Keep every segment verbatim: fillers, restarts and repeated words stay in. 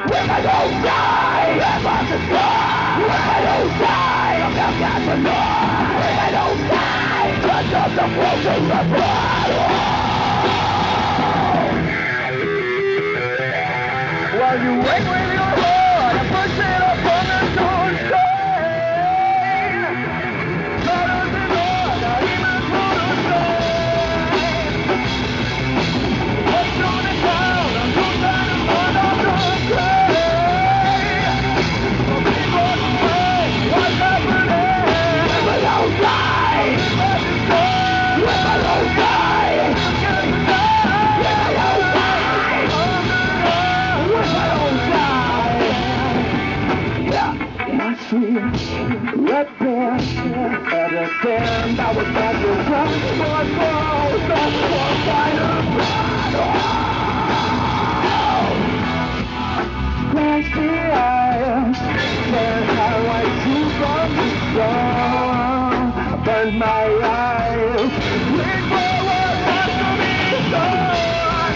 If I don't die, if I just die. If I don't die, I'm not got to die. If I don't die, touch up the flow to the bottle. While you wait with your heart and push it up on the doorstep. Shadows in all, not even through the same. What's on the ground, I'm so tired of one of the grave. So people say, what's happening? If I don't die, if I just die, if I don't die, if I don't die, if I don't die, if I don't die. Yeah, I see red bear, everything that was meant to come was wrong, that's what kind of battle. Last year, said how I shoot from the sun, burned my eyes, wait for what has to be done.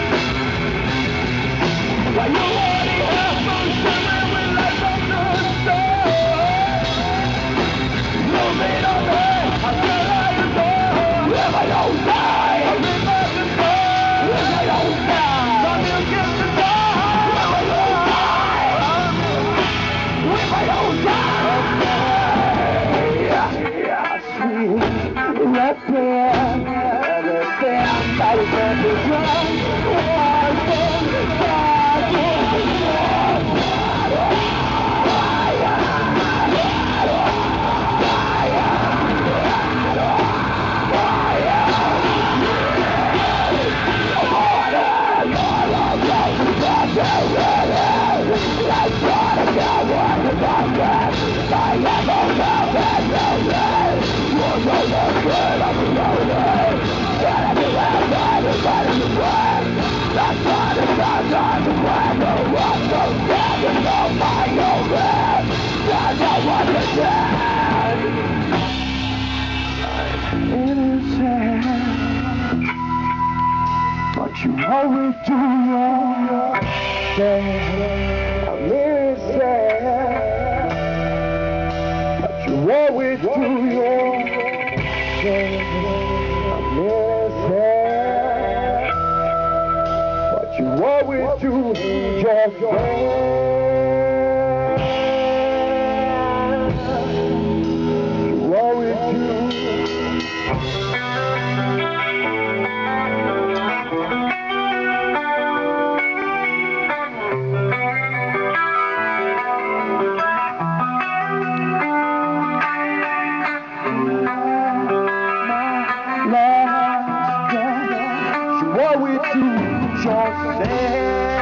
While you already have some shimmering with lights on the stars. Moving on there, I feel like a dog. If I don't die, I'll be back to die. If I don't die, I'm gonna get to die. If I don't die, if I don't die, yeah, yeah, sweet red bear, everything that was meant to run was from the stars. But you always do your best. I'm innocent. But you always do your best. I'm innocent. But you always do your best. You always do. What we do just say.